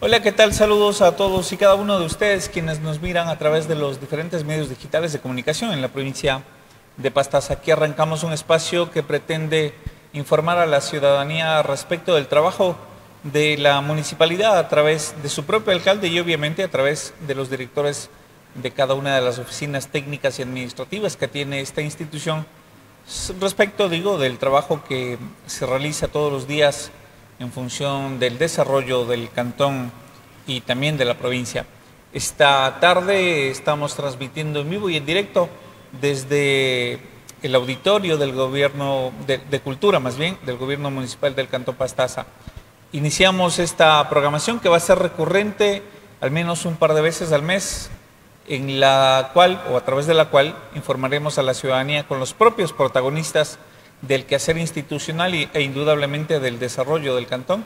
Hola, ¿qué tal? Saludos a todos y cada uno de ustedes quienes nos miran a través de los diferentes medios digitales de comunicación en la provincia de Pastaza. Aquí arrancamos un espacio que pretende informar a la ciudadanía respecto del trabajo de la municipalidad a través de su propio alcalde y obviamente a través de los directores de cada una de las oficinas técnicas y administrativas que tiene esta institución respecto, del trabajo que se realiza todos los días en función del desarrollo del cantón y también de la provincia. Esta tarde estamos transmitiendo en vivo y en directo desde el auditorio del gobierno de cultura, más bien, del gobierno municipal del Cantón Pastaza. Iniciamos esta programación que va a ser recurrente al menos un par de veces al mes, en la cual o a través de la cual informaremos a la ciudadanía con los propios protagonistas del quehacer institucional e indudablemente del desarrollo del cantón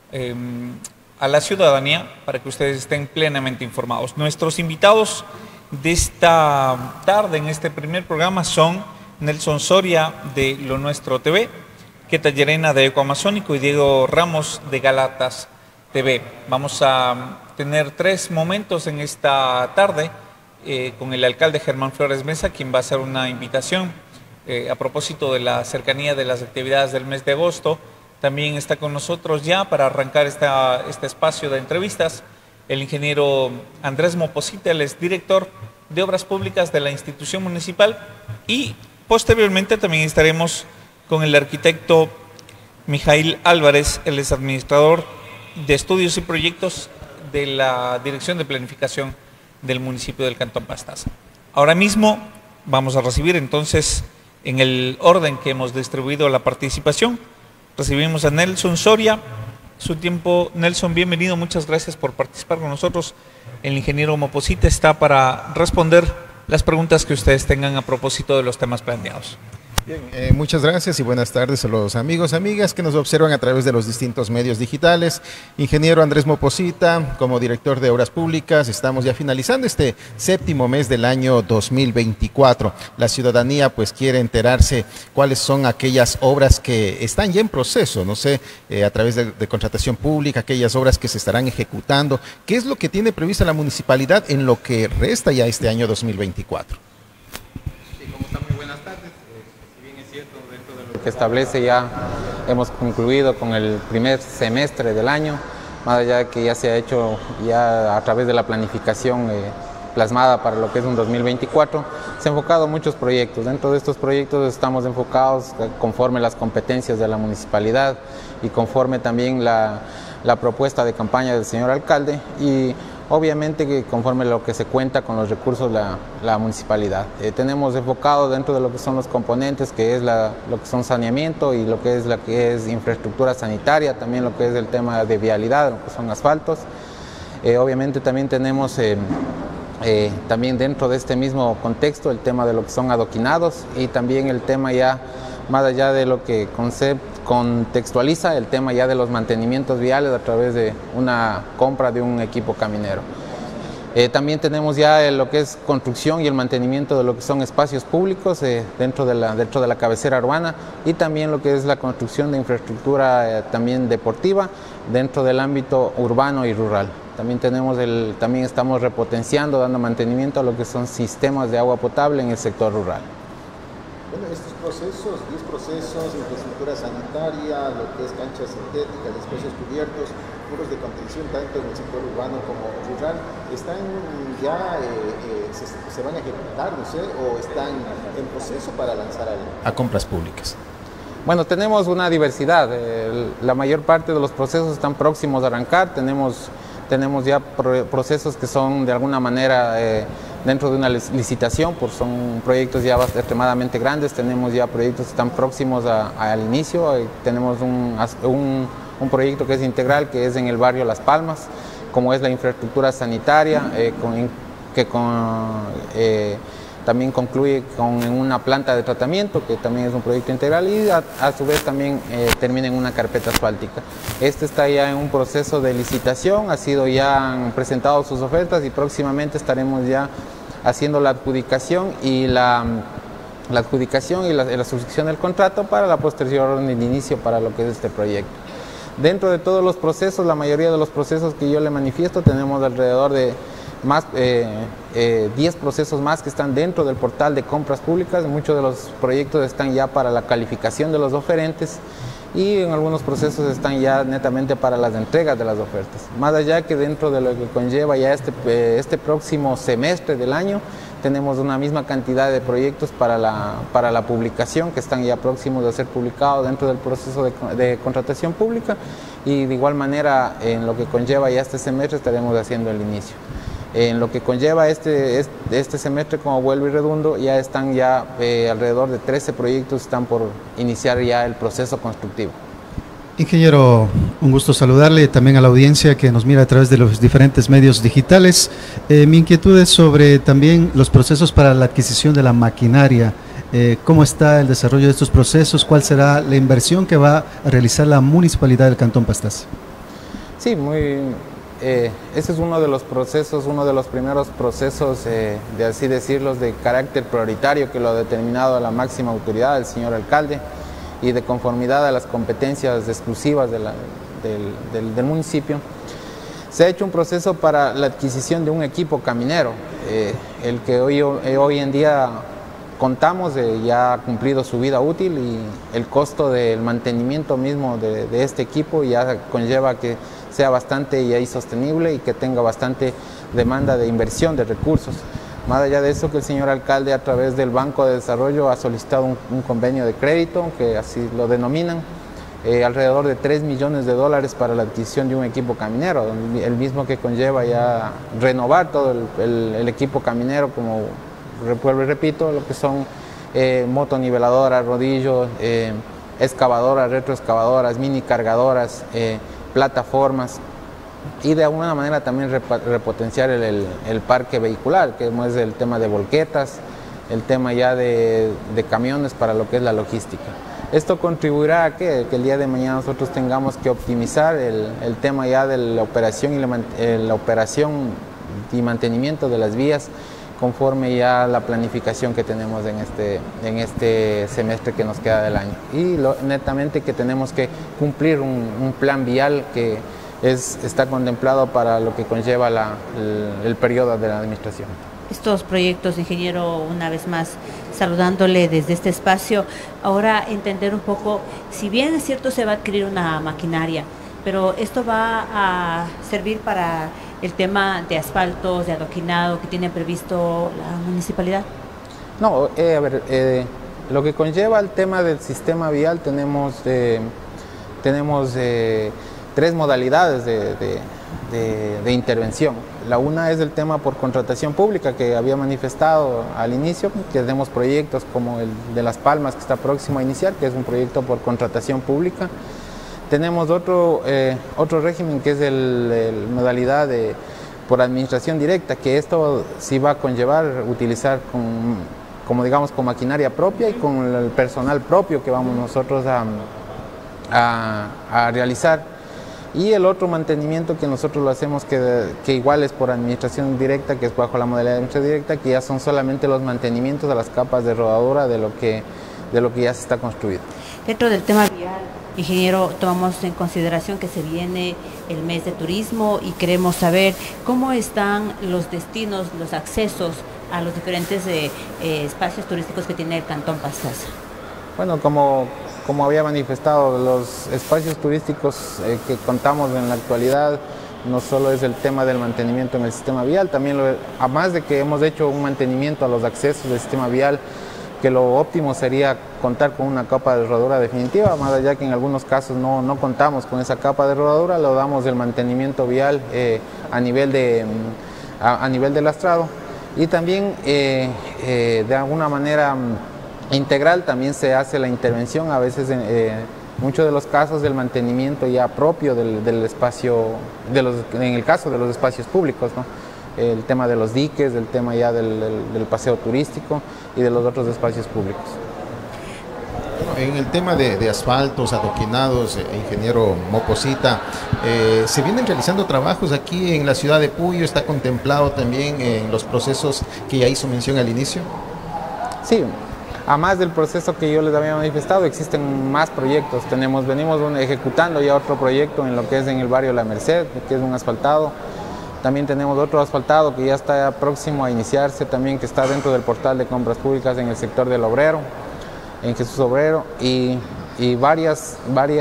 a la ciudadanía para que ustedes estén plenamente informados. Nuestros invitados de esta tarde en este primer programa son Nelson Soria de Lo Nuestro TV, Keta Llerena de Ecoamazónico y Diego Ramos de Galatas TV. Vamos a tener 3 momentos en esta tarde con el alcalde Germán Flores Mesa, quien va a hacer una invitación a propósito de la cercanía de las actividades del mes de agosto. También está con nosotros ya para arrancar este espacio de entrevistas el ingeniero Andrés Moposita, él es director de Obras Públicas de la institución municipal, y posteriormente también estaremos con el arquitecto Mijail Álvarez, él es administrador de estudios y proyectos de la Dirección de Planificación del municipio del Cantón Pastaza. Ahora mismo vamos a recibir entonces, en el orden que hemos distribuido la participación, recibimos a Nelson Soria. Su tiempo, Nelson, bienvenido, muchas gracias por participar con nosotros. El ingeniero Moposita está para responder las preguntas que ustedes tengan a propósito de los temas planteados. Bien, muchas gracias y buenas tardes a los amigos, amigas que nos observan a través de los distintos medios digitales. Ingeniero Andrés Moposita, como director de Obras Públicas, estamos ya finalizando este 7º mes del año 2024. La ciudadanía pues quiere enterarse cuáles son aquellas obras que están ya en proceso, no sé, a través de contratación pública, aquellas obras que se estarán ejecutando. ¿Qué es lo que tiene prevista la municipalidad en lo que resta ya este año 2024? Que establece ya hemos concluido con el primer semestre del año, más allá de que ya se ha hecho ya a través de la planificación plasmada para lo que es un 2024, se han enfocado muchos proyectos. Dentro de estos proyectos estamos enfocados conforme las competencias de la municipalidad y conforme también la propuesta de campaña del señor alcalde, y obviamente que conforme lo que se cuenta con los recursos la municipalidad. Tenemos enfocado dentro de lo que son los componentes, que es lo que son saneamiento y lo que es infraestructura sanitaria, también lo que es el tema de vialidad, lo que son asfaltos. Obviamente también tenemos también dentro de este mismo contexto el tema de lo que son adoquinados y también el tema ya más allá de lo que contextualiza el tema ya de los mantenimientos viales a través de una compra de un equipo caminero. También tenemos ya lo que es construcción y el mantenimiento de lo que son espacios públicos dentro de la cabecera urbana, y también lo que es la construcción de infraestructura también deportiva dentro del ámbito urbano y rural. También estamos repotenciando, dando mantenimiento a lo que son sistemas de agua potable en el sector rural. Bueno, estos procesos, 10 procesos, infraestructura sanitaria, lo que es canchas sintéticas, espacios cubiertos, muros de contención tanto en el sector urbano como rural, ¿están ya, se van a ejecutar, no sé, o están en proceso para lanzar a compras públicas? Bueno, tenemos una diversidad, la mayor parte de los procesos están próximos a arrancar, tenemos ya procesos que son de alguna manera dentro de una licitación, pues son proyectos ya extremadamente grandes, tenemos ya proyectos que están próximos al inicio, tenemos un proyecto que es integral, que es en el barrio Las Palmas, como es la infraestructura sanitaria, también concluye en una planta de tratamiento, que también es un proyecto integral, y a su vez también termina en una carpeta asfáltica. Este está ya en un proceso de licitación, han presentado sus ofertas y próximamente estaremos ya haciendo la adjudicación y la suscripción del contrato para la posterior orden de inicio para lo que es este proyecto. Dentro de todos los procesos, la mayoría de los procesos que yo le manifiesto, tenemos alrededor de más 10 procesos más que están dentro del portal de compras públicas. Muchos de los proyectos están ya para la calificación de los oferentes y en algunos procesos están ya netamente para las entregas de las ofertas. Más allá que dentro de lo que conlleva ya este próximo semestre del año, tenemos una misma cantidad de proyectos para la publicación que están ya próximos de ser publicados dentro del proceso de contratación pública, y de igual manera en lo que conlleva ya este semestre estaremos haciendo el inicio. En lo que conlleva este semestre, como vuelvo y redundo, ya están alrededor de 13 proyectos están por iniciar ya el proceso constructivo. Ingeniero, un gusto saludarle, también a la audiencia que nos mira a través de los diferentes medios digitales. Mi inquietud es sobre también los procesos para la adquisición de la maquinaria. ¿Cómo está el desarrollo de estos procesos? ¿Cuál será la inversión que va a realizar la Municipalidad del Cantón Pastaza? Sí, ese es uno de los procesos, uno de los primeros procesos, de así decirlo, de carácter prioritario que lo ha determinado la máxima autoridad, el señor alcalde, y de conformidad a las competencias exclusivas del municipio. Se ha hecho un proceso para la adquisición de un equipo caminero, el que hoy en día contamos, ya ha cumplido su vida útil, y el costo del mantenimiento mismo de este equipo ya conlleva que sea bastante ya sostenible y que tenga bastante demanda de inversión de recursos. Más allá de eso, que el señor alcalde, a través del Banco de Desarrollo, ha solicitado un convenio de crédito, que así lo denominan, alrededor de $3 millones para la adquisición de un equipo caminero, el mismo que conlleva ya renovar todo el equipo caminero, como vuelvo y repito, lo que son motoniveladoras, rodillos, excavadoras, retroexcavadoras, mini cargadoras, plataformas, y de alguna manera también repotenciar el parque vehicular, que es el tema de volquetas, el tema ya de camiones para lo que es la logística. Esto contribuirá a que el día de mañana nosotros tengamos que optimizar el tema ya de la operación y mantenimiento de las vías, conforme ya la planificación que tenemos en este semestre que nos queda del año. Y netamente que tenemos que cumplir un plan vial que está contemplado para lo que conlleva el periodo de la administración. Estos proyectos, ingeniero, una vez más saludándole desde este espacio, ahora entender un poco, si bien es cierto se va a adquirir una maquinaria, pero esto va a servir para el tema de asfaltos, de adoquinado que tiene previsto la municipalidad. No, a ver, lo que conlleva el tema del sistema vial, tenemos 3 modalidades de intervención. La una es el tema por contratación pública, que había manifestado al inicio, que tenemos proyectos como el de Las Palmas, que está próximo a iniciar, que es un proyecto por contratación pública. Tenemos otro régimen, que es el modalidad por administración directa, que esto sí va a conllevar utilizar como digamos con maquinaria propia y con el personal propio que vamos nosotros a realizar. Y el otro mantenimiento que nosotros lo hacemos, que igual es por administración directa, que es bajo la modalidad de administración directa, que ya son solamente los mantenimientos de las capas de rodadura de lo que ya se está construido. Dentro del tema vial, ingeniero, tomamos en consideración que se viene el mes de turismo y queremos saber cómo están los destinos, los accesos a los diferentes espacios turísticos que tiene el Cantón Pastaza. Bueno, como había manifestado, los espacios turísticos que contamos en la actualidad no solo es el tema del mantenimiento en el sistema vial, también además de que hemos hecho un mantenimiento a los accesos del sistema vial, que lo óptimo sería contar con una capa de rodadura definitiva, más allá que en algunos casos no contamos con esa capa de rodadura, lo damos del mantenimiento vial a nivel de lastrado, y también de alguna manera integral también se hace la intervención, a veces en muchos de los casos del mantenimiento ya propio del espacio, en el caso de los espacios públicos, ¿no? El tema de los diques, el tema ya del paseo turístico y de los otros espacios públicos. En el tema de asfaltos, adoquinados, ingeniero Moposita, ¿se vienen realizando trabajos aquí en la ciudad de Puyo? ¿Está contemplado también en los procesos que ya hizo mención al inicio? Sí, A más del proceso que yo les había manifestado, existen más proyectos. Venimos ejecutando ya otro proyecto en lo que es en el barrio La Merced, que es un asfaltado. También tenemos otro asfaltado que ya está próximo a iniciarse, también que está dentro del portal de compras públicas en el sector del Obrero, en Jesús Obrero, y varias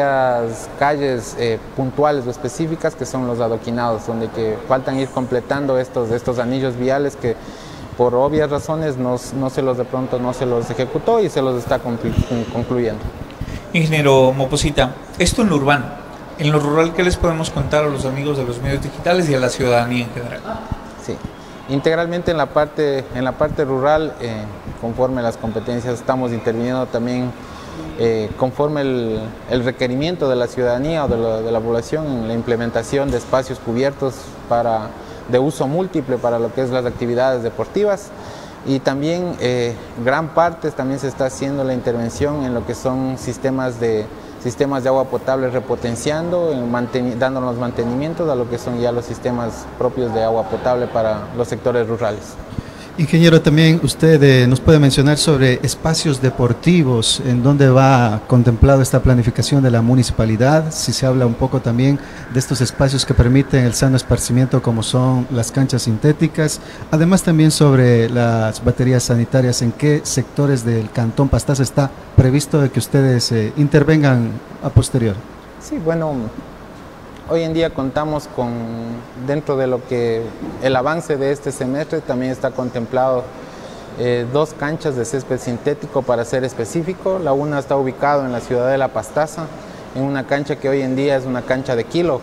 calles puntuales o específicas que son los adoquinados, donde que faltan ir completando estos anillos viales que por obvias razones de pronto no se los ejecutó y se los está concluyendo. Ingeniero Moposita, esto en lo urbano, en lo rural, ¿qué les podemos contar a los amigos de los medios digitales y a la ciudadanía en general? Sí, integralmente en la parte rural, conforme a las competencias, estamos interviniendo también conforme el requerimiento de la ciudadanía o de la población en la implementación de espacios cubiertos de uso múltiple para lo que es las actividades deportivas, y también gran parte también se está haciendo la intervención en lo que son sistemas de agua potable, repotenciando, dándonos mantenimientos a lo que son ya los sistemas propios de agua potable para los sectores rurales. Ingeniero, también usted nos puede mencionar sobre espacios deportivos, en dónde va contemplado esta planificación de la municipalidad, si se habla un poco también de estos espacios que permiten el sano esparcimiento como son las canchas sintéticas, además también sobre las baterías sanitarias, en qué sectores del Cantón Pastaza está previsto de que ustedes intervengan a posterior. Sí, bueno, hoy en día contamos dentro de lo que el avance de este semestre, también está contemplado 2 canchas de césped sintético, para ser específico. La una está ubicada en la ciudad de La Pastaza, en una cancha que hoy en día es una cancha de kilo,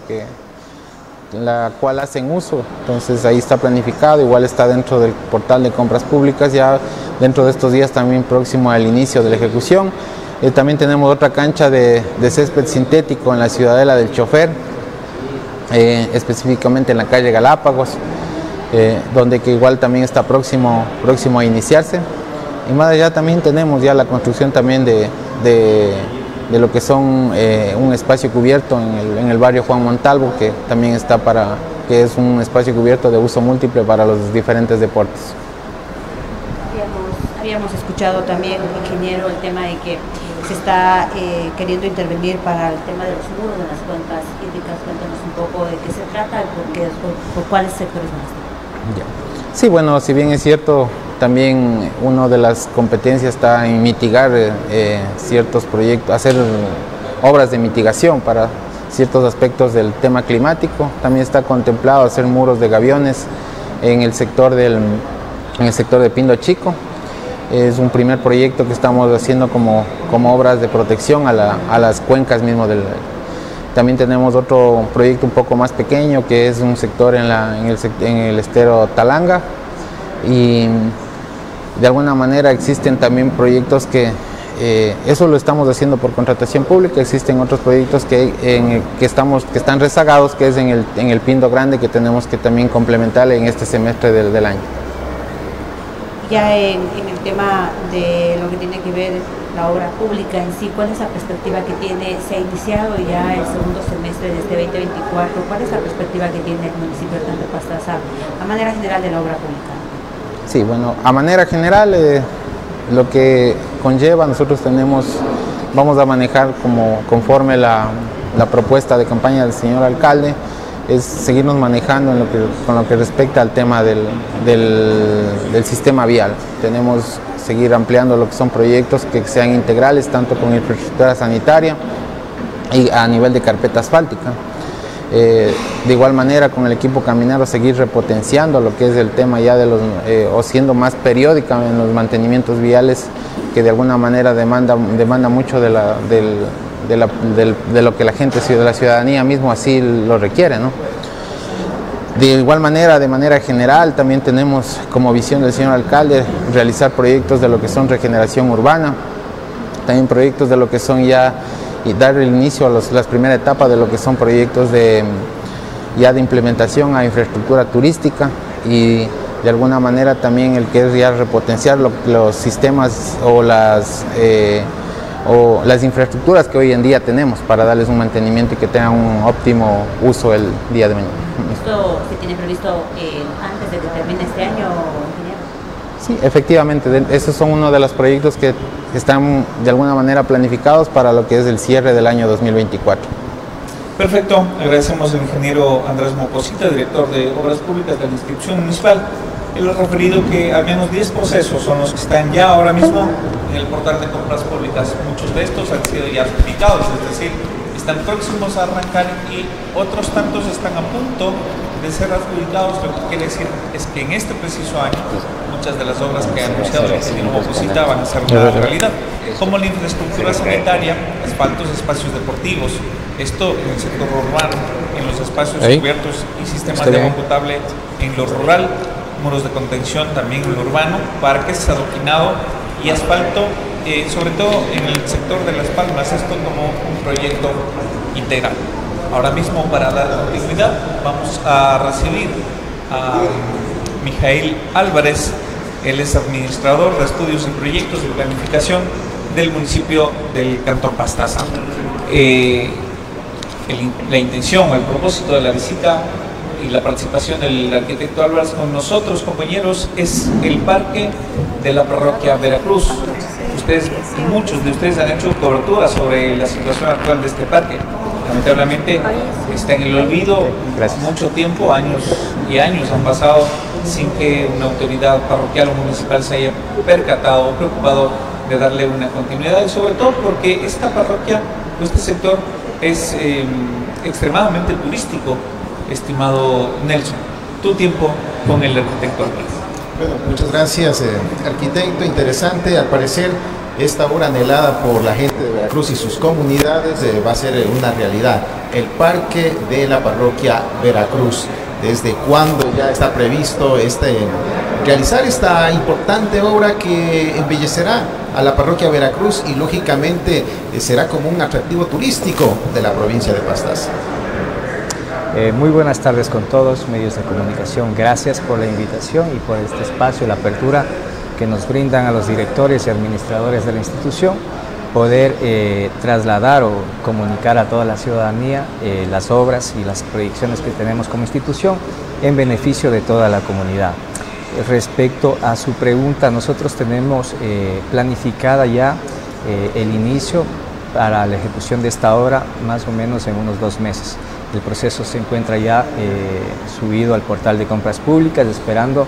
la cual hacen uso, entonces ahí está planificado, igual está dentro del portal de compras públicas, ya dentro de estos días también próximo al inicio de la ejecución. También tenemos otra cancha de césped sintético en la ciudadela del Chofer, específicamente en la calle Galápagos, donde que igual también está próximo a iniciarse. Y más allá también tenemos ya la construcción también de lo que son un espacio cubierto en el barrio Juan Montalvo, que también está que es un espacio cubierto de uso múltiple para los diferentes deportes. Habíamos escuchado también, ingeniero, el tema de que se está queriendo intervenir para el tema de los muros de las cuencas hídricas. Cuéntanos un poco de qué se trata y por cuáles sectores van a estar. Sí, bueno, si bien es cierto, también una de las competencias está en mitigar ciertos proyectos, hacer obras de mitigación para ciertos aspectos del tema climático. También está contemplado hacer muros de gaviones en el sector de Pindo Chico. Es un primer proyecto que estamos haciendo como obras de protección a las cuencas mismo También tenemos otro proyecto un poco más pequeño, que es un sector en el estero Talanga, y de alguna manera existen también proyectos que eso lo estamos haciendo por contratación pública. Existen otros proyectos que están rezagados, que es en el Pindo Grande, que tenemos que también complementar en este semestre del año. Ya en el tema de lo que tiene que ver la obra pública en sí, ¿cuál es la perspectiva que tiene? Se ha iniciado ya el segundo semestre de este 2024, ¿cuál es la perspectiva que tiene el municipio de Cantón Pastaza a manera general de la obra pública? Sí, bueno, a manera general lo que conlleva, nosotros vamos a manejar conforme la propuesta de campaña del señor alcalde, es seguirnos manejando con lo que respecta al tema del sistema vial. Tenemos seguir ampliando lo que son proyectos que sean integrales, tanto con infraestructura sanitaria y a nivel de carpeta asfáltica. De igual manera, con el equipo caminero, seguir repotenciando lo que es el tema ya o siendo más periódica en los mantenimientos viales, que de alguna manera demanda mucho de lo que la gente, de la ciudadanía mismo así lo requiere, ¿no? De igual manera, de manera general, también tenemos como visión del señor alcalde realizar proyectos de lo que son regeneración urbana, también proyectos de lo que son y dar el inicio a las primeras etapas de lo que son proyectos de implementación a infraestructura turística, y de alguna manera también el que es ya repotenciar los sistemas o las infraestructuras que hoy en día tenemos para darles un mantenimiento y que tengan un óptimo uso el día de mañana. ¿Esto se tiene previsto antes de que termine este año, ingeniero? Sí, efectivamente, esos son uno de los proyectos que están de alguna manera planificados para lo que es el cierre del año 2024. Perfecto, agradecemos al ingeniero Andrés Moposita, director de Obras Públicas de la institución municipal. Él ha referido que al menos 10 procesos son los que están ya ahora mismo en el portal de compras públicas. Muchos de estos han sido ya adjudicados, es decir, están próximos a arrancar y otros tantos están a punto de ser adjudicados. Lo que quiere decir es que en este preciso año muchas de las obras que ha anunciado el ingeniero Moposita van a ser una realidad, como la infraestructura sanitaria, asfaltos, espacios deportivos, esto en el sector urbano, en los espacios cubiertos y sistemas de agua potable en lo rural, muros de contención también en lo urbano, parques, adoquinado y asfalto, sobre todo en el sector de Las Palmas, esto como un proyecto integral. Ahora mismo, para dar continuidad, vamos a recibir a Mijael Álvarez. Él es administrador de estudios y proyectos de planificación del municipio del Cantón Pastaza. La intención o el propósito de la visita y la participación del arquitecto Álvarez con nosotros, compañeros, es el parque de la parroquia Veracruz. Muchos de ustedes han hecho cobertura sobre la situación actual de este parque. Lamentablemente está en el olvido. Mucho tiempo, años y años han pasado sin que una autoridad parroquial o municipal se haya percatado o preocupado de darle una continuidad, y sobre todo porque esta parroquia, este sector es extremadamente turístico, estimado Nelson. Tu tiempo con el arquitecto Álvarez. Bueno, muchas gracias, arquitecto. Interesante, al parecer esta obra anhelada por la gente de Veracruz y sus comunidades va a ser una realidad. El parque de la parroquia Veracruz. ¿Desde cuándo ya está previsto realizar esta importante obra que embellecerá a la parroquia Veracruz y lógicamente será como un atractivo turístico de la provincia de Pastaza? Muy buenas tardes con todos, medios de comunicación. Gracias por la invitación y por este espacio, la apertura que nos brindan a los directores y administradores de la institución, poder trasladar o comunicar a toda la ciudadanía las obras y las proyecciones que tenemos como institución en beneficio de toda la comunidad. Respecto a su pregunta, nosotros tenemos planificada ya el inicio para la ejecución de esta obra más o menos en unos 2 meses. El proceso se encuentra ya subido al portal de compras públicas, esperando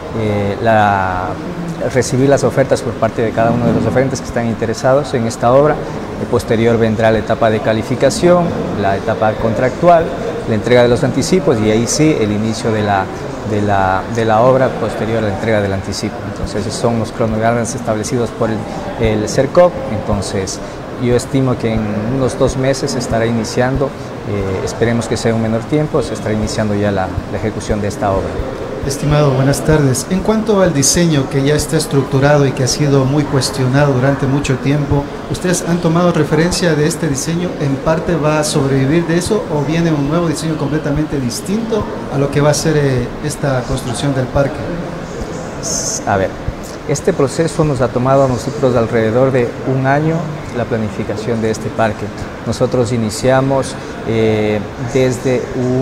recibir las ofertas por parte de cada uno de los oferentes que están interesados en esta obra. Posterior vendrá la etapa de calificación, la etapa contractual, la entrega de los anticipos y ahí sí el inicio de la obra posterior a la entrega del anticipo. Entonces esos son los cronogramas establecidos por el CERCOP. Entonces yo estimo que en unos 2 meses estará iniciando, esperemos que sea un menor tiempo, se estará iniciando ya la ejecución de esta obra. Estimado, buenas tardes. En cuanto al diseño que ya está estructurado y que ha sido muy cuestionado durante mucho tiempo, ¿ustedes han tomado referencia de este diseño? ¿En parte va a sobrevivir de eso o viene un nuevo diseño completamente distinto a lo que va a ser esta construcción del parque? A ver, este proceso nos ha tomado a nosotros alrededor de 1 año la planificación de este parque. Nosotros iniciamos desde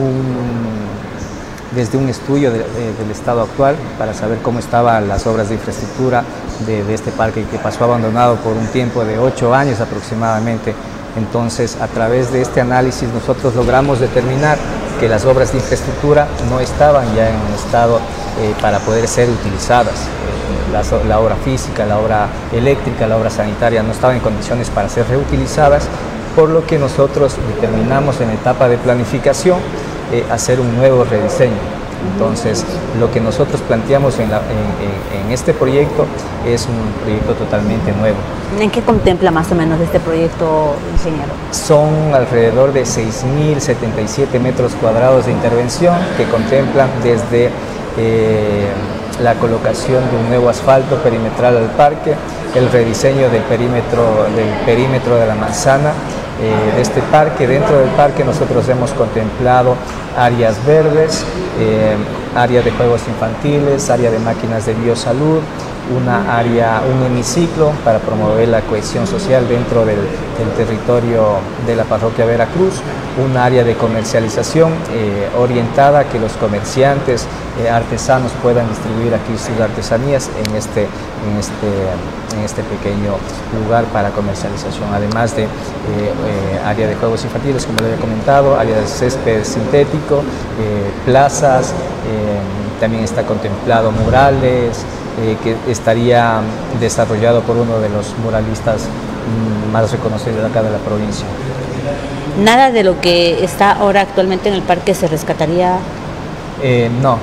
un estudio del estado actual para saber cómo estaban las obras de infraestructura de este parque, que pasó abandonado por un tiempo de 8 años aproximadamente. Entonces, a través de este análisis nosotros logramos determinar que las obras de infraestructura no estaban ya en un estado para poder ser utilizadas. La obra física, la obra eléctrica, la obra sanitaria no estaban en condiciones para ser reutilizadas, por lo que nosotros determinamos en etapa de planificación hacer un nuevo rediseño. Entonces, lo que nosotros planteamos en este proyecto es un proyecto totalmente nuevo. ¿En qué contempla más o menos este proyecto, ingeniero? Son alrededor de 6.077 metros cuadrados de intervención que contemplan desde la colocación de un nuevo asfalto perimetral al parque, el rediseño del perímetro de la manzana de este parque. Dentro del parque nosotros hemos contemplado áreas verdes, área de juegos infantiles, área de máquinas de biosalud, un hemiciclo para promover la cohesión social dentro del territorio de la parroquia Veracruz, un área de comercialización orientada a que los comerciantes, artesanos puedan distribuir aquí sus artesanías en este pequeño lugar para comercialización, además de área de juegos infantiles, como lo había comentado, área de césped sintético, plazas, también está contemplado murales, que estaría desarrollado por uno de los muralistas más reconocidos de acá de la provincia. ¿Nada de lo que está ahora actualmente en el parque se rescataría? No.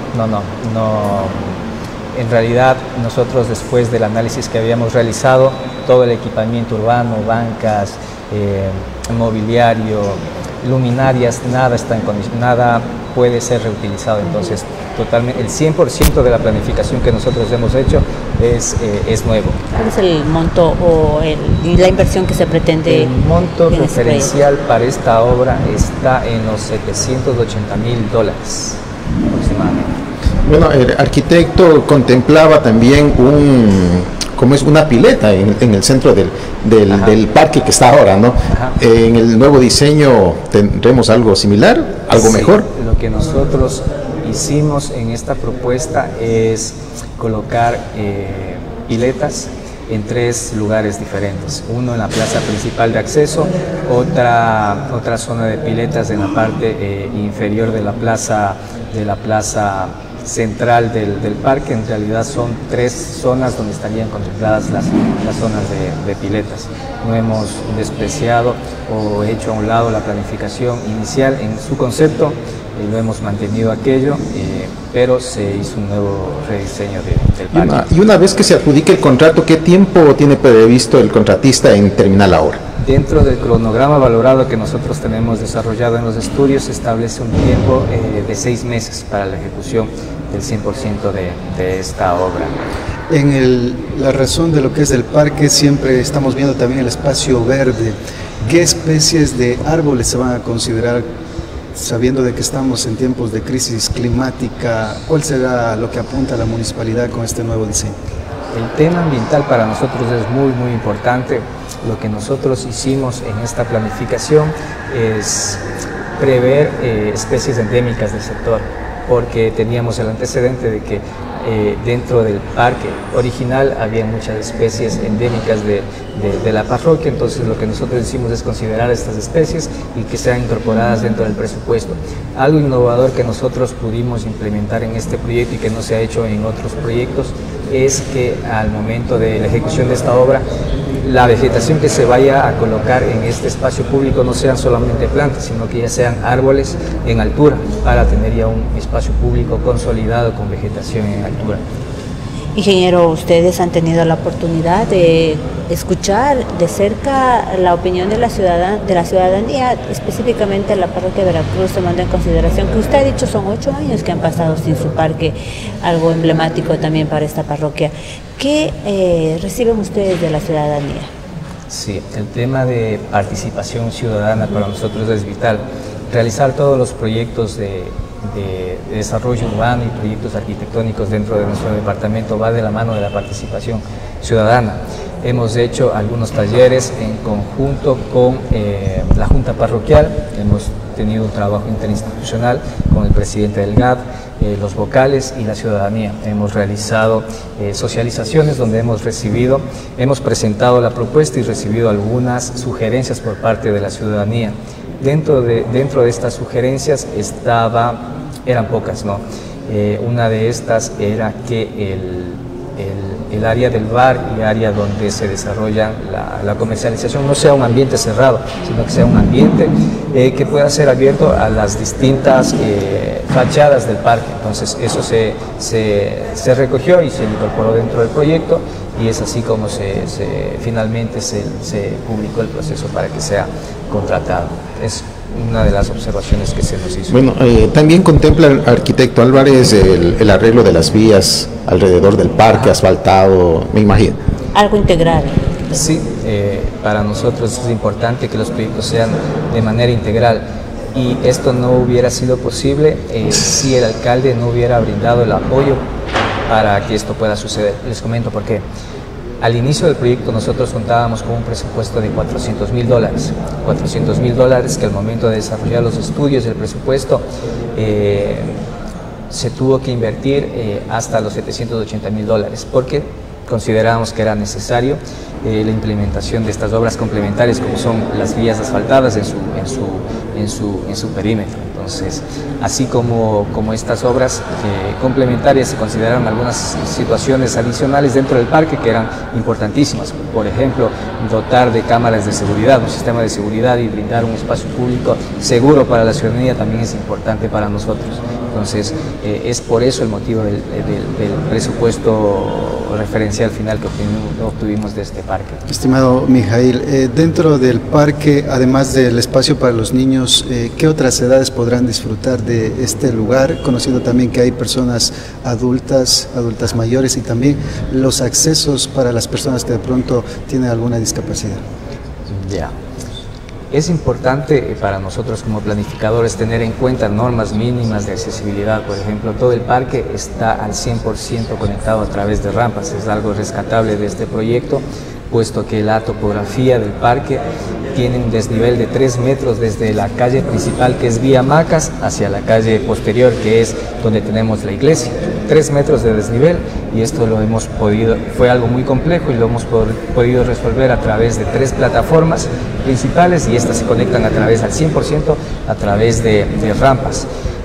En realidad, nosotros, después del análisis que habíamos realizado, todo el equipamiento urbano, bancas, mobiliario, luminarias, nada está en condición, nada puede ser reutilizado. Entonces, totalmente, el 100% de la planificación que nosotros hemos hecho es nuevo. ¿Cuál es el monto o la inversión que se pretende? El monto referencial para esta obra está en los $780,000 aproximadamente. Bueno, el arquitecto contemplaba también una pileta en el centro del parque que está ahora, ¿no? En el nuevo diseño tendremos algo similar, algo mejor. Lo que nosotros hicimos en esta propuesta es colocar piletas en 3 lugares diferentes. Uno en la plaza principal de acceso, otra zona de piletas en la parte inferior de la plaza central del parque. En realidad son 3 zonas donde estarían contempladas las zonas de piletas. No hemos despreciado o hecho a un lado la planificación inicial en su concepto, lo hemos mantenido aquello, pero se hizo un nuevo rediseño del parque. Y una vez que se adjudique el contrato, ¿qué tiempo tiene previsto el contratista en terminar la obra? Dentro del cronograma valorado que nosotros tenemos desarrollado en los estudios, se establece un tiempo de 6 meses para la ejecución del 100% de esta obra. En la razón de lo que es el parque, siempre estamos viendo también el espacio verde. ¿Qué especies de árboles se van a considerar, sabiendo de que estamos en tiempos de crisis climática? ¿Cuál será lo que apunta la municipalidad con este nuevo diseño? El tema ambiental para nosotros es muy importante. Lo que nosotros hicimos en esta planificación es prever especies endémicas del sector, porque teníamos el antecedente de que dentro del parque original había muchas especies endémicas de la parroquia. Entonces lo que nosotros hicimos es considerar estas especies y que sean incorporadas dentro del presupuesto. Algo innovador que nosotros pudimos implementar en este proyecto y que no se ha hecho en otros proyectos es que al momento de la ejecución de esta obra, la vegetación que se vaya a colocar en este espacio público no sean solamente plantas, sino que ya sean árboles en altura, para tener ya un espacio público consolidado con vegetación en altura. Ingeniero, ustedes han tenido la oportunidad de escuchar de cerca la opinión de la ciudadanía, específicamente la parroquia de Veracruz, tomando en consideración que usted ha dicho son 8 años que han pasado sin su parque, algo emblemático también para esta parroquia. ¿Qué reciben ustedes de la ciudadanía? Sí, el tema de participación ciudadana para nosotros es vital. Realizar todos los proyectos de desarrollo urbano y proyectos arquitectónicos dentro de nuestro departamento va de la mano de la participación ciudadana. Hemos hecho algunos talleres en conjunto con la Junta Parroquial, hemos tenido un trabajo interinstitucional con el presidente del GAD, los vocales y la ciudadanía. Hemos realizado socializaciones donde hemos presentado la propuesta y recibido algunas sugerencias por parte de la ciudadanía. Dentro de estas sugerencias eran pocas, ¿no? Una de estas era que el área del bar y área donde se desarrolla la comercialización no sea un ambiente cerrado, sino que sea un ambiente que pueda ser abierto a las distintas fachadas del parque. Entonces eso se recogió y se incorporó dentro del proyecto, y es así como finalmente se publicó el proceso para que sea contratado. Es una de las observaciones que se nos hizo. Bueno, también contempla el arquitecto Álvarez el arreglo de las vías alrededor del parque, asfaltado, me imagino. Algo integral. Sí, para nosotros es importante que los proyectos sean de manera integral, y esto no hubiera sido posible si el alcalde no hubiera brindado el apoyo para que esto pueda suceder. Les comento por qué. Al inicio del proyecto nosotros contábamos con un presupuesto de $400.000. $400.000 que al momento de desarrollar los estudios del presupuesto se tuvo que invertir hasta los $780.000, porque consideramos que era necesario la implementación de estas obras complementarias como son las vías asfaltadas en su perímetro. Entonces, así como estas obras complementarias, se consideraron algunas situaciones adicionales dentro del parque que eran importantísimas. Por ejemplo, dotar de cámaras de seguridad, un sistema de seguridad y brindar un espacio público seguro para la ciudadanía también es importante para nosotros. Entonces, es por eso el motivo del presupuesto referencial final que obtuvimos de este parque. Estimado Mijail, dentro del parque, además del espacio para los niños, ¿qué otras edades podrán disfrutar de este lugar? Conociendo también que hay personas adultas mayores y también los accesos para las personas que de pronto tienen alguna discapacidad. Ya. Es importante para nosotros como planificadores tener en cuenta normas mínimas de accesibilidad. Por ejemplo, todo el parque está al 100% conectado a través de rampas. Es algo rescatable de este proyecto, puesto que la topografía del parque tiene un desnivel de 3 metros desde la calle principal, que es Vía Macas, hacia la calle posterior, que es donde tenemos la iglesia. 3 metros de desnivel, y esto fue algo muy complejo y lo hemos podido resolver a través de 3 plataformas principales, y estas se conectan al 100% a través de rampas.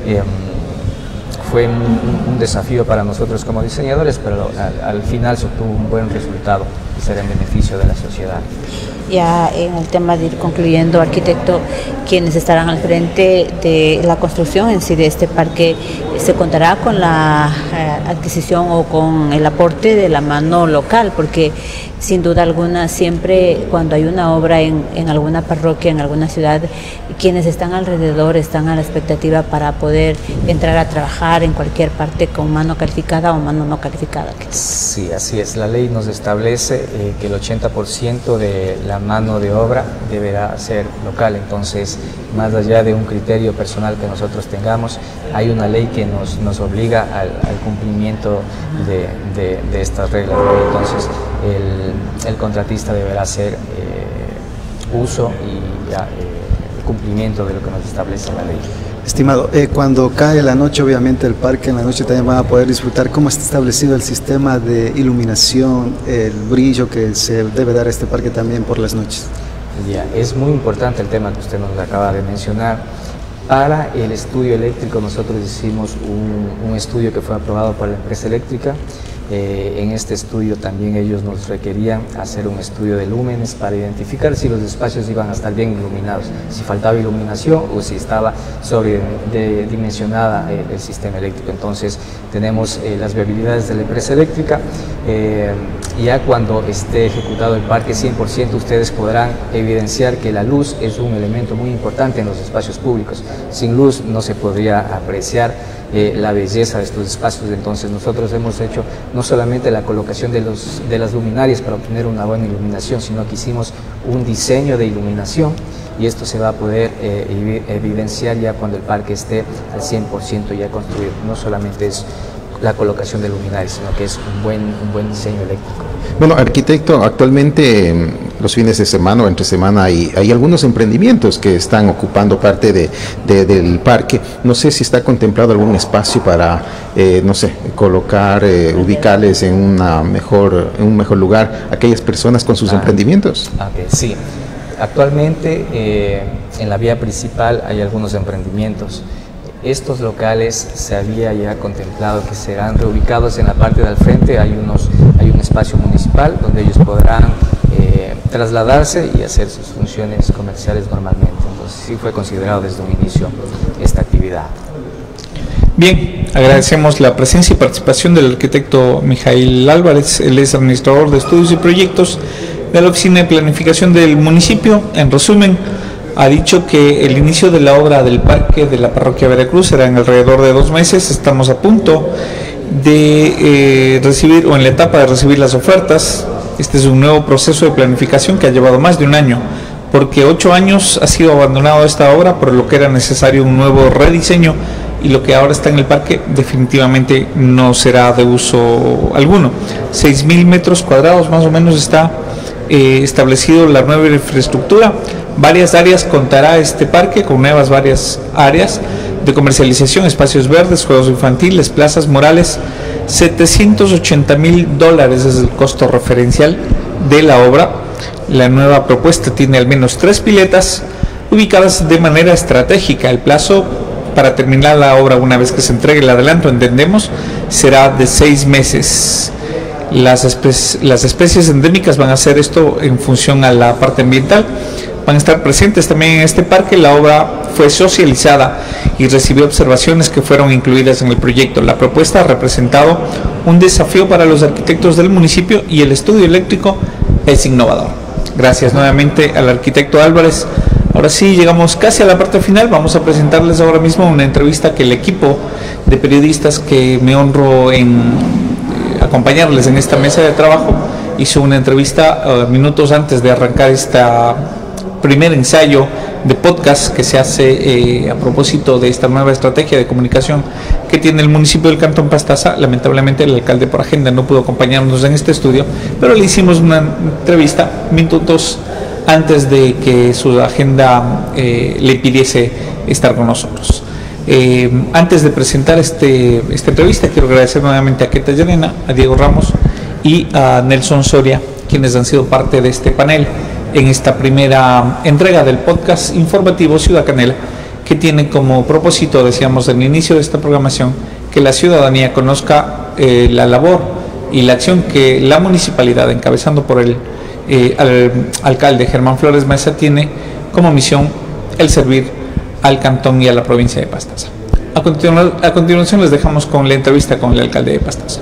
Fue un desafío para nosotros como diseñadores, pero al final se obtuvo un buen resultado y será en beneficio de la sociedad. Ya en el tema de ir concluyendo, arquitecto, quienes estarán al frente de la construcción en sí de este parque, ¿se contará con la adquisición o con el aporte de la mano local? Porque sin duda alguna, siempre cuando hay una obra en alguna parroquia, en alguna ciudad, quienes están alrededor están a la expectativa para poder entrar a trabajar en cualquier parte con mano calificada o mano no calificada. Sí, así es. La ley nos establece que el 80% de la mano de obra deberá ser local. Entonces, más allá de un criterio personal que nosotros tengamos, hay una ley que nos obliga al cumplimiento de estas reglas. Entonces, el contratista deberá hacer uso y el cumplimiento de lo que nos establece la ley. Estimado, cuando cae la noche, obviamente el parque en la noche también van a poder disfrutar. ¿Cómo está establecido el sistema de iluminación, el brillo que se debe dar a este parque también por las noches? Ya, es muy importante el tema que usted nos acaba de mencionar. Para el estudio eléctrico nosotros hicimos un estudio que fue aprobado por la empresa eléctrica. En este estudio también ellos nos requerían hacer un estudio de lúmenes para identificar si los espacios iban a estar bien iluminados, si faltaba iluminación o si estaba sobredimensionada el sistema eléctrico. Entonces tenemos las viabilidades de la empresa eléctrica. Ya cuando esté ejecutado el parque 100%, ustedes podrán evidenciar que la luz es un elemento muy importante en los espacios públicos. Sin luz no se podría apreciar la belleza de estos espacios. Entonces nosotros hemos hecho no solamente la colocación de las luminarias para obtener una buena iluminación, sino que hicimos un diseño de iluminación, y esto se va a poder evidenciar ya cuando el parque esté al 100% ya construido. No solamente es la colocación de luminarias, sino que es un buen diseño eléctrico. Bueno, arquitecto, actualmente los fines de semana o entre semana hay algunos emprendimientos que están ocupando parte del parque. No sé si está contemplado algún espacio para, no sé, colocar, ubicarles en un mejor lugar a aquellas personas con sus emprendimientos. Okay, sí. Actualmente en la vía principal hay algunos emprendimientos. Estos locales se había ya contemplado que serán reubicados en la parte del frente. Hay un espacio municipal donde ellos podrán trasladarse y hacer sus funciones comerciales normalmente. Entonces sí fue considerado desde un inicio esta actividad. Bien, agradecemos la presencia y participación del arquitecto Mijail Álvarez. Él es administrador de estudios y proyectos de la Oficina de Planificación del municipio. En resumen, ha dicho que el inicio de la obra del parque de la parroquia Veracruz será en alrededor de 2 meses. Estamos a punto de recibir, o en la etapa de recibir las ofertas. Este es un nuevo proceso de planificación que ha llevado más de 1 año, porque 8 años ha sido abandonado esta obra, por lo que era necesario un nuevo rediseño y lo que ahora está en el parque definitivamente no será de uso alguno. 6.000 metros cuadrados más o menos está establecido la nueva infraestructura. Varias áreas contará este parque con nuevas varias áreas de comercialización, espacios verdes, juegos infantiles, plazas murales. $780.000 es el costo referencial de la obra. La nueva propuesta tiene al menos 3 piletas ubicadas de manera estratégica. El plazo para terminar la obra, una vez que se entregue el adelanto, entendemos, será de 6 meses. Las especies endémicas van a hacer esto en función a la parte ambiental. Van a estar presentes también en este parque. La obra fue socializada y recibió observaciones que fueron incluidas en el proyecto. La propuesta ha representado un desafío para los arquitectos del municipio y el estudio eléctrico es innovador. Gracias nuevamente al arquitecto Álvarez. Ahora sí, llegamos casi a la parte final. Vamos a presentarles ahora mismo una entrevista que el equipo de periodistas que me honro en acompañarles en esta mesa de trabajo hizo una entrevista minutos antes de arrancar esta primer ensayo de podcast que se hace a propósito de esta nueva estrategia de comunicación que tiene el municipio del Cantón Pastaza. Lamentablemente el alcalde por agenda no pudo acompañarnos en este estudio, pero le hicimos una entrevista minutos antes de que su agenda le pidiese estar con nosotros. Antes de presentar esta entrevista, quiero agradecer nuevamente a Keta Llerena, a Diego Ramos y a Nelson Soria, quienes han sido parte de este panel en esta primera entrega del podcast informativo Ciudad Canela, que tiene como propósito, decíamos en el inicio de esta programación, que la ciudadanía conozca la labor y la acción que la municipalidad, encabezando por el alcalde Germán Flores Mesa, tiene como misión el servir al cantón y a la provincia de Pastaza. A continuación les dejamos con la entrevista con el alcalde de Pastaza.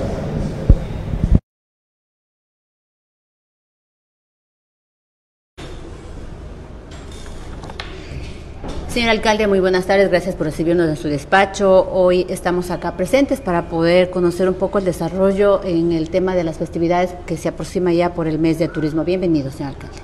Señor alcalde, muy buenas tardes, gracias por recibirnos en su despacho. Hoy estamos acá presentes para poder conocer un poco el desarrollo en el tema de las festividades que se aproxima ya por el mes de turismo. Bienvenido, señor alcalde.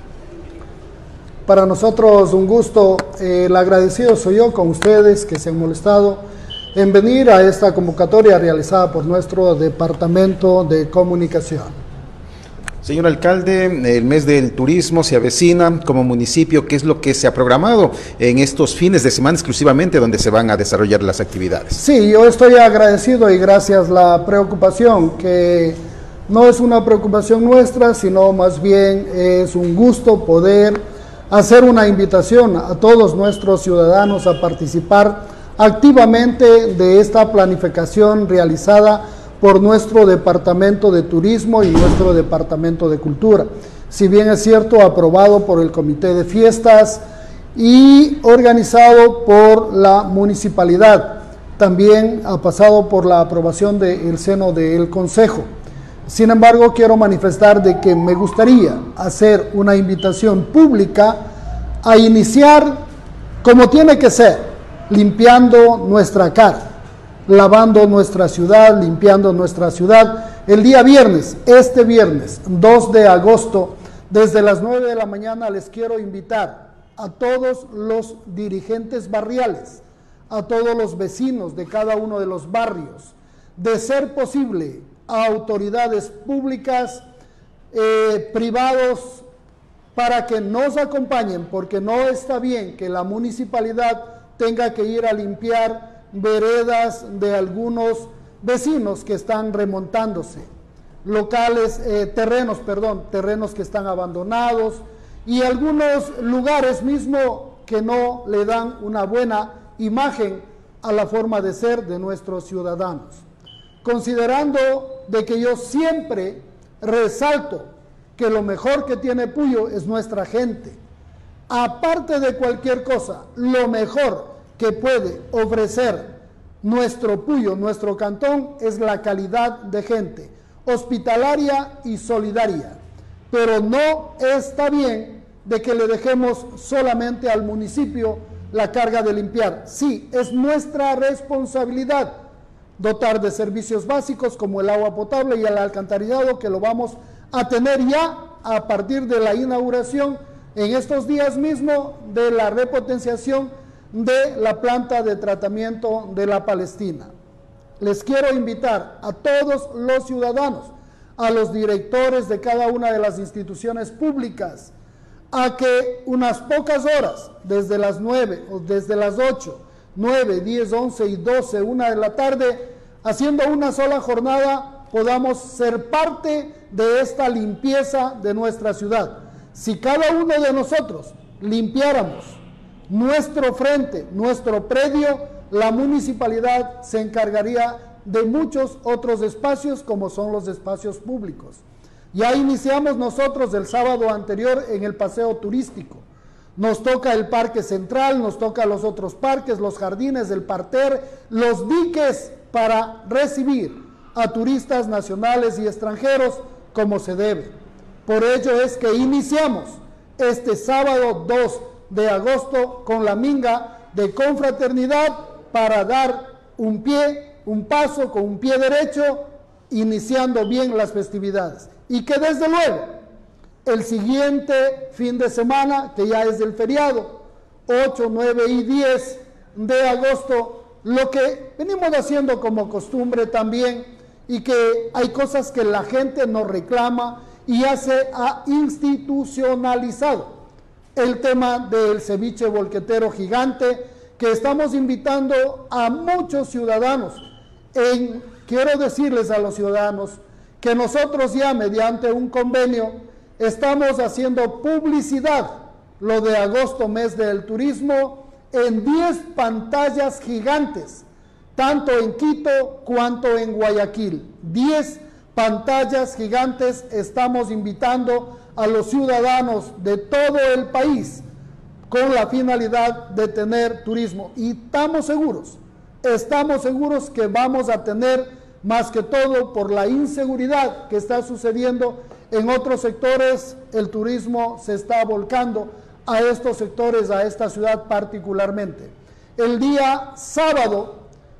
Para nosotros un gusto, el agradecido soy yo con ustedes que se han molestado en venir a esta convocatoria realizada por nuestro Departamento de Comunicación. Señor alcalde, el mes del turismo se avecina como municipio. ¿Qué es lo que se ha programado en estos fines de semana exclusivamente donde se van a desarrollar las actividades? Sí, yo estoy agradecido y gracias la preocupación, que no es una preocupación nuestra, sino más bien es un gusto poder hacer una invitación a todos nuestros ciudadanos a participar activamente de esta planificación realizada por nuestro Departamento de Turismo y nuestro Departamento de Cultura. Si bien es cierto, aprobado por el Comité de Fiestas y organizado por la municipalidad, también ha pasado por la aprobación del seno del Consejo. Sin embargo, quiero manifestar de que me gustaría hacer una invitación pública a iniciar como tiene que ser, limpiando nuestra cara, lavando nuestra ciudad, limpiando nuestra ciudad. El día viernes, este viernes 2 de agosto, desde las 9 de la mañana les quiero invitar a todos los dirigentes barriales, a todos los vecinos de cada uno de los barrios, de ser posible a autoridades públicas, privados, para que nos acompañen, porque no está bien que la municipalidad tenga que ir a limpiar veredas de algunos vecinos que están remontándose, terrenos que están abandonados y algunos lugares mismo que no le dan una buena imagen a la forma de ser de nuestros ciudadanos. Considerando de que yo siempre resalto que lo mejor que tiene Puyo es nuestra gente. Aparte de cualquier cosa, lo mejor que puede ofrecer nuestro Puyo, nuestro cantón, es la calidad de gente, hospitalaria y solidaria. Pero no está bien de que le dejemos solamente al municipio la carga de limpiar. Sí, es nuestra responsabilidad dotar de servicios básicos como el agua potable y el alcantarillado, que lo vamos a tener ya a partir de la inauguración en estos días mismo de la repotenciación de la planta de tratamiento de la Palestina. Les quiero invitar a todos los ciudadanos, a los directores de cada una de las instituciones públicas, a que unas pocas horas, desde las 9 o desde las 8, 9, 10, 11 y 12, 1 de la tarde, haciendo una sola jornada, podamos ser parte de esta limpieza de nuestra ciudad. Si cada uno de nosotros limpiáramos nuestro frente, nuestro predio, la municipalidad se encargaría de muchos otros espacios como son los espacios públicos. Ya iniciamos nosotros el sábado anterior en el paseo turístico. Nos toca el parque central, nos toca los otros parques, los jardines, el parterre, los diques para recibir a turistas nacionales y extranjeros como se debe. Por ello es que iniciamos este sábado 2 de agosto con la minga de confraternidad para dar un paso con un pie derecho, iniciando bien las festividades. Y que desde luego el siguiente fin de semana, que ya es del feriado, 8, 9 y 10 de agosto, lo que venimos haciendo como costumbre también, y que hay cosas que la gente nos reclama y ya se ha institucionalizado, el tema del ceviche volquetero gigante, que estamos invitando a muchos ciudadanos. Quiero decirles a los ciudadanos que nosotros ya mediante un convenio estamos haciendo publicidad, lo de agosto, mes del turismo, en 10 pantallas gigantes, tanto en Quito cuanto en Guayaquil. 10 pantallas gigantes estamos invitando a los ciudadanos de todo el país con la finalidad de tener turismo. Y estamos seguros que vamos a tener, más que todo por la inseguridad que está sucediendo en otros sectores, el turismo se está volcando a estos sectores, a esta ciudad particularmente. El día sábado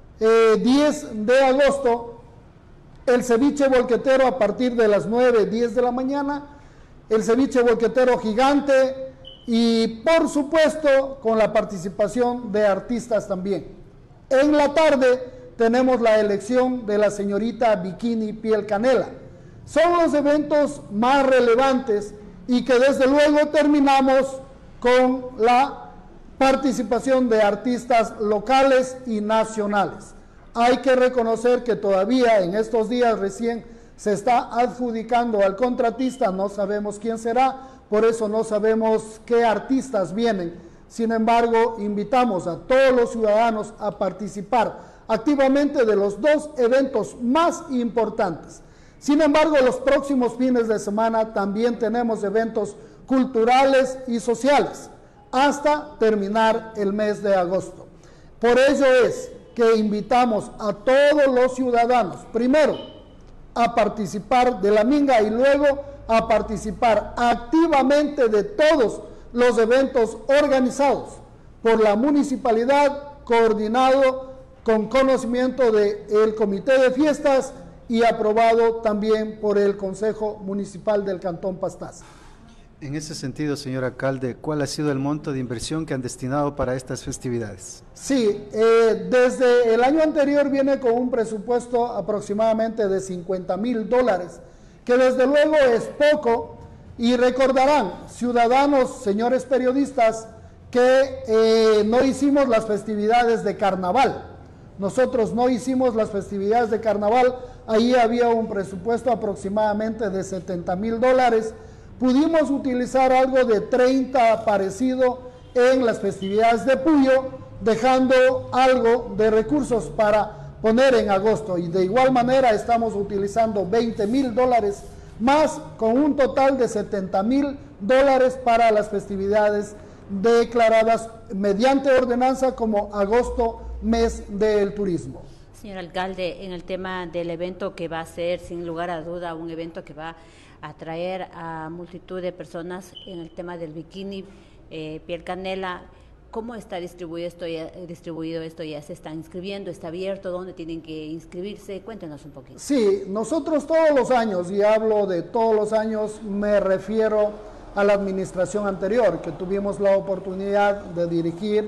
10 de agosto, el ceviche volquetero a partir de las 9, 10 de la mañana, el ceviche volquetero gigante y por supuesto con la participación de artistas también. En la tarde tenemos la elección de la señorita Bikini Piel Canela. Son los eventos más relevantes y que desde luego terminamos con la participación de artistas locales y nacionales. Hay que reconocer que todavía en estos días recién se está adjudicando al contratista, no sabemos quién será, por eso no sabemos qué artistas vienen. Sin embargo, invitamos a todos los ciudadanos a participar activamente de los dos eventos más importantes. Sin embargo, los próximos fines de semana también tenemos eventos culturales y sociales hasta terminar el mes de agosto. Por ello es que invitamos a todos los ciudadanos, primero, a participar de la minga y luego a participar activamente de todos los eventos organizados por la municipalidad, coordinado con conocimiento del Comité de Fiestas y aprobado también por el Consejo Municipal del Cantón Pastaza. En ese sentido, señor alcalde, ¿cuál ha sido el monto de inversión que han destinado para estas festividades? Sí, desde el año anterior viene con un presupuesto aproximadamente de $50,000, que desde luego es poco, y recordarán, ciudadanos, señores periodistas, que no hicimos las festividades de carnaval. Nosotros no hicimos las festividades de carnaval, ahí había un presupuesto aproximadamente de $70,000. Pudimos utilizar algo de 30 parecido en las festividades de Puyo, dejando algo de recursos para poner en agosto, y de igual manera estamos utilizando $20,000 más, con un total de $70,000 para las festividades declaradas mediante ordenanza como agosto, mes del turismo. Señor alcalde, en el tema del evento que va a ser, sin lugar a duda, un evento que va a atraer a multitud de personas, en el tema del bikini Piel Canela, ¿cómo está distribuido esto? ¿Ya se está inscribiendo? ¿Está abierto? ¿Dónde tienen que inscribirse? Cuéntenos un poquito. Sí, nosotros todos los años, y hablo de todos los años, me refiero a la administración anterior, que tuvimos la oportunidad de dirigir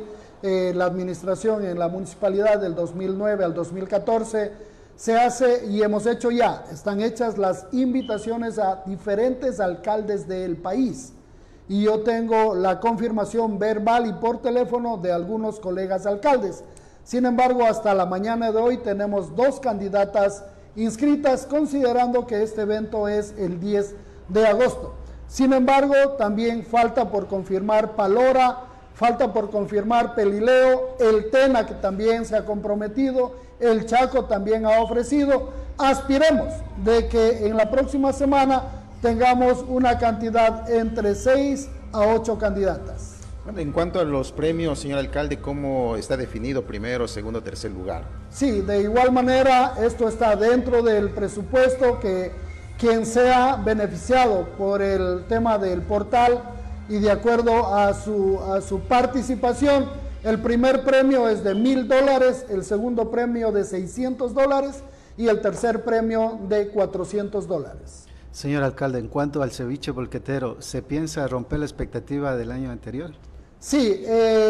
la administración en la municipalidad del 2009 al 2014, se hace y hemos hecho ya, están hechas las invitaciones a diferentes alcaldes del país. Y yo tengo la confirmación verbal y por teléfono de algunos colegas alcaldes. Sin embargo, hasta la mañana de hoy tenemos 2 candidatas inscritas, considerando que este evento es el 10 de agosto. Sin embargo, también falta por confirmar Palora, falta por confirmar Pelileo, el Tena, que también se ha comprometido, el Chaco también ha ofrecido. Aspiremos de que en la próxima semana tengamos una cantidad entre 6 a 8 candidatas. Bueno, en cuanto a los premios, señor alcalde, ¿cómo está definido primero, segundo, tercer lugar? Sí, de igual manera, esto está dentro del presupuesto que quien sea beneficiado por el tema del portal y de acuerdo a su participación, el primer premio es de $1,000, el segundo premio de $600 y el tercer premio de $400. Señor alcalde, en cuanto al ceviche volquetero, ¿se piensa romper la expectativa del año anterior? Sí,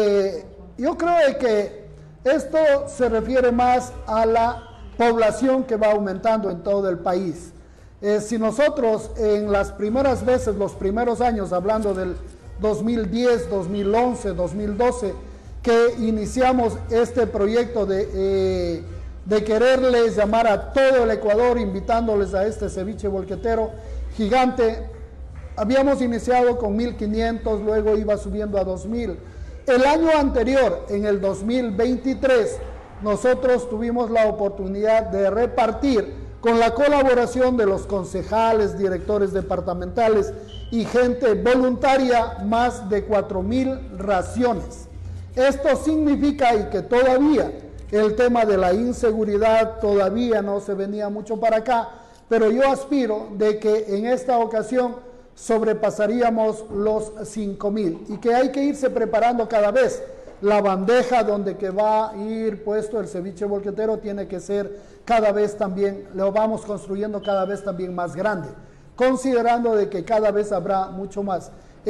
yo creo que esto se refiere más a la población que va aumentando en todo el país. Si nosotros en las primeras veces, los primeros años, hablando del 2010, 2011, 2012, que iniciamos este proyecto de quererles llamar a todo el Ecuador, invitándoles a este ceviche volquetero gigante, habíamos iniciado con 1,500, luego iba subiendo a 2,000. El año anterior, en el 2023, nosotros tuvimos la oportunidad de repartir, con la colaboración de los concejales, directores departamentales y gente voluntaria, más de 4,000 raciones. Esto significa y que todavía el tema de la inseguridad todavía no se venía mucho para acá, pero yo aspiro de que en esta ocasión sobrepasaríamos los 5,000 y que hay que irse preparando cada vez. La bandeja donde que va a ir puesto el ceviche volquetero tiene que ser cada vez también, lo vamos construyendo cada vez también más grande, considerando de que cada vez habrá mucho más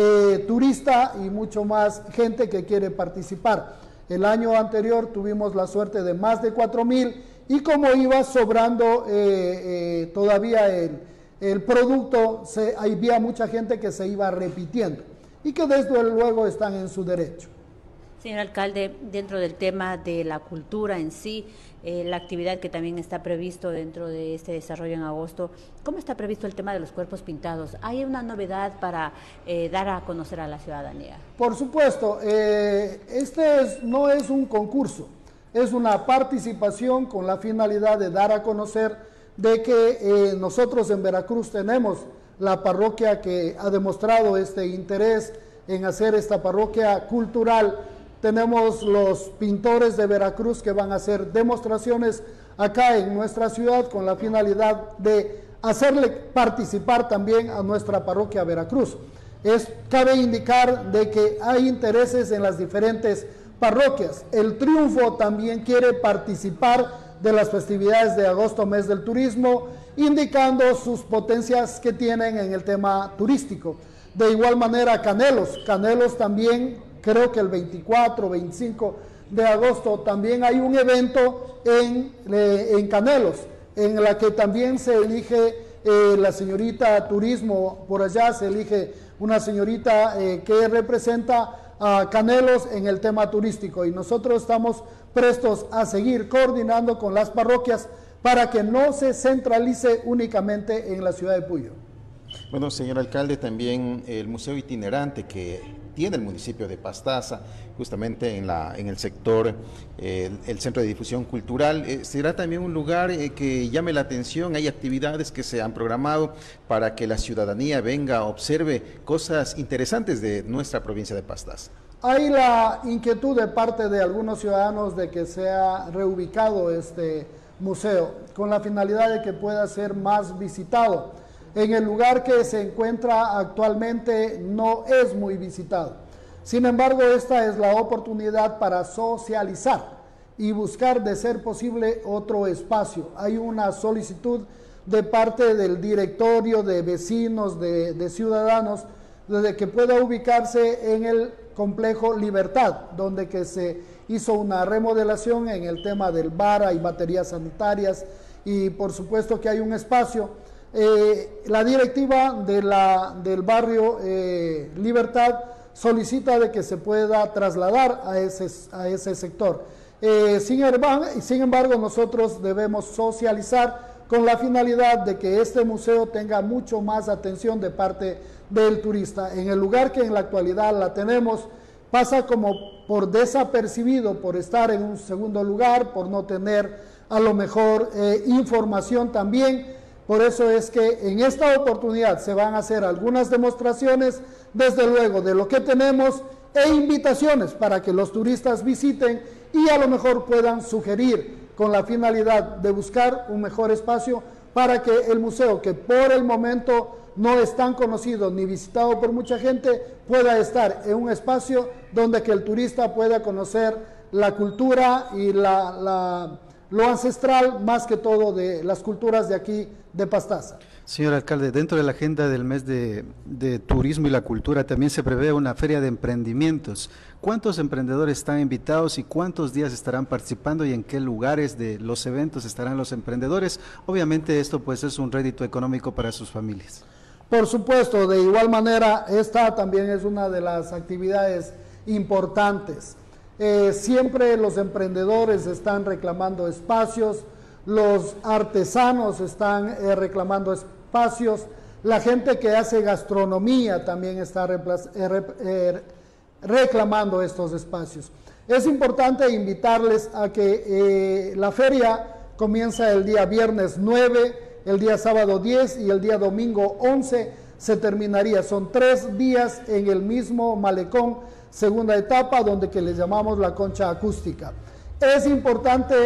turista y mucho más gente que quiere participar. El año anterior tuvimos la suerte de más de 4,000 y como iba sobrando todavía el producto, había mucha gente que se iba repitiendo y que desde luego están en su derecho. Señor alcalde, dentro del tema de la cultura en sí, la actividad que también está previsto dentro de este desarrollo en agosto, ¿cómo está previsto el tema de los cuerpos pintados? ¿Hay una novedad para dar a conocer a la ciudadanía? Por supuesto, no es un concurso, es una participación con la finalidad de dar a conocer de que nosotros en Veracruz tenemos la parroquia que ha demostrado este interés en hacer esta parroquia cultural. Tenemos los pintores de Veracruz que van a hacer demostraciones acá en nuestra ciudad con la finalidad de hacerle participar también a nuestra parroquia Veracruz. Cabe indicar de que hay intereses en las diferentes parroquias. El Triunfo también quiere participar de las festividades de agosto, mes del turismo, indicando sus potencias que tienen en el tema turístico. De igual manera Canelos también, creo que el 24, 25 de agosto también hay un evento en Canelos, en la que también se elige la señorita turismo, por allá se elige una señorita que representa a Canelos en el tema turístico y nosotros estamos prestos a seguir coordinando con las parroquias para que no se centralice únicamente en la ciudad de Puyo. Bueno, señor alcalde, también el museo itinerante que tiene el municipio de Pastaza, justamente en el sector, el Centro de Difusión Cultural, será también un lugar que llame la atención. Hay actividades que se han programado para que la ciudadanía venga, observe cosas interesantes de nuestra provincia de Pastaza. Hay la inquietud de parte de algunos ciudadanos de que sea reubicado este museo, con la finalidad de que pueda ser más visitado. En el lugar que se encuentra actualmente no es muy visitado. Sin embargo, esta es la oportunidad para socializar y buscar, de ser posible, otro espacio. Hay una solicitud de parte del directorio, de vecinos, de ciudadanos, de que pueda ubicarse en el complejo Libertad, donde que se hizo una remodelación en el tema del bar, hay baterías sanitarias y por supuesto que hay un espacio. La directiva del barrio Libertad solicita de que se pueda trasladar a ese sector. Sin embargo, nosotros debemos socializar con la finalidad de que este museo tenga mucho más atención de parte del turista. En el lugar que en la actualidad la tenemos, pasa como por desapercibido, por estar en un segundo lugar, por no tener a lo mejor información también. Por eso es que en esta oportunidad se van a hacer algunas demostraciones, desde luego, de lo que tenemos e invitaciones para que los turistas visiten y a lo mejor puedan sugerir con la finalidad de buscar un mejor espacio para que el museo, que por el momento no es tan conocido ni visitado por mucha gente, pueda estar en un espacio donde que el turista pueda conocer la cultura y lo ancestral, más que todo de las culturas de aquí de Pastaza. Señor alcalde, dentro de la agenda del mes de turismo y la cultura también se prevé una feria de emprendimientos. ¿Cuántos emprendedores están invitados y cuántos días estarán participando y en qué lugares de los eventos estarán los emprendedores? Obviamente esto pues es un rédito económico para sus familias. Por supuesto, de igual manera, esta también es una de las actividades importantes. Siempre los emprendedores están reclamando espacios, los artesanos están reclamando espacios, la gente que hace gastronomía también está reclamando estos espacios. Es importante invitarles a que la feria comienza el día viernes 9, el día sábado 10 y el día domingo 11 se terminaría. Son 3 días en el mismo malecón, segunda etapa, donde que le llamamos la concha acústica. Es importante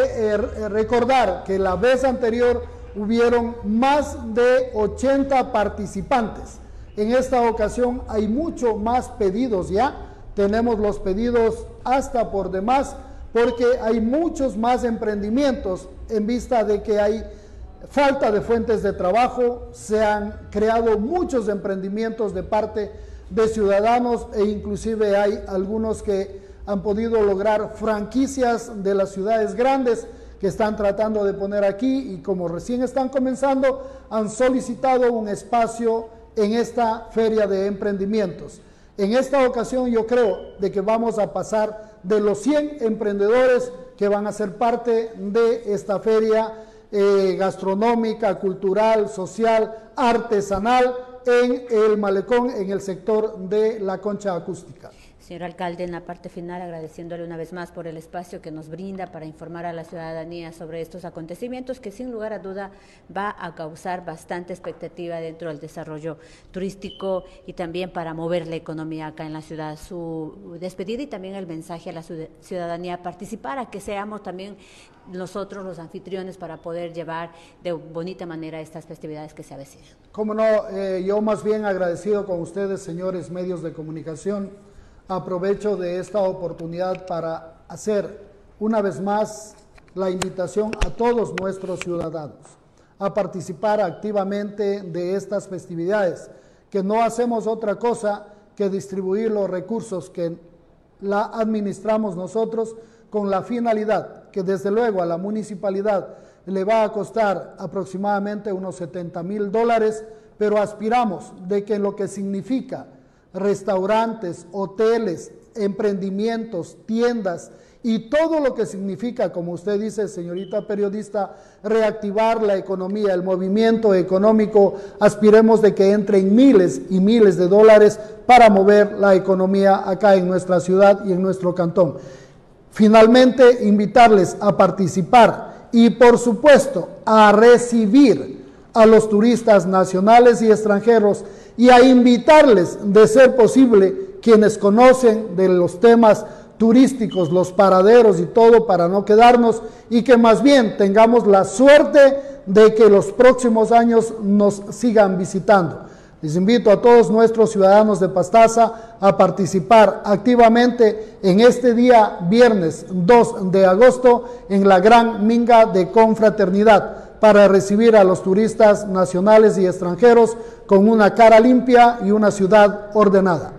recordar que la vez anterior hubieron más de 80 participantes. En esta ocasión hay mucho más pedidos ya. Tenemos los pedidos hasta por demás, porque hay muchos más emprendimientos en vista de que hay falta de fuentes de trabajo. Se han creado muchos emprendimientos de parte de ciudadanos e inclusive hay algunos que han podido lograr franquicias de las ciudades grandes que están tratando de poner aquí y como recién están comenzando, han solicitado un espacio en esta feria de emprendimientos. En esta ocasión yo creo de que vamos a pasar de los 100 emprendedores que van a ser parte de esta feria gastronómica, cultural, social, artesanal en el malecón, en el sector de la concha acústica. Señor alcalde, en la parte final, agradeciéndole una vez más por el espacio que nos brinda para informar a la ciudadanía sobre estos acontecimientos que sin lugar a duda va a causar bastante expectativa dentro del desarrollo turístico y también para mover la economía acá en la ciudad. Su despedida y también el mensaje a la ciudadanía a participar, a que seamos también nosotros los anfitriones para poder llevar de bonita manera estas festividades que se avecinan. Cómo no, yo más bien agradecido con ustedes, señores medios de comunicación. Aprovecho de esta oportunidad para hacer una vez más la invitación a todos nuestros ciudadanos a participar activamente de estas festividades, que no hacemos otra cosa que distribuir los recursos que la administramos nosotros con la finalidad que desde luego a la municipalidad le va a costar aproximadamente unos $70,000, pero aspiramos de que lo que significa restaurantes, hoteles, emprendimientos, tiendas y todo lo que significa, como usted dice, señorita periodista, reactivar la economía, el movimiento económico, aspiremos de que entren miles y miles de dólares para mover la economía acá en nuestra ciudad y en nuestro cantón. Finalmente, invitarles a participar y, por supuesto, a recibir a los turistas nacionales y extranjeros y a invitarles, de ser posible, quienes conocen de los temas turísticos, los paraderos y todo, para no quedarnos y que más bien tengamos la suerte de que los próximos años nos sigan visitando. Les invito a todos nuestros ciudadanos de Pastaza a participar activamente en este día viernes 2 de agosto en la gran minga de confraternidad para recibir a los turistas nacionales y extranjeros con una cara limpia y una ciudad ordenada.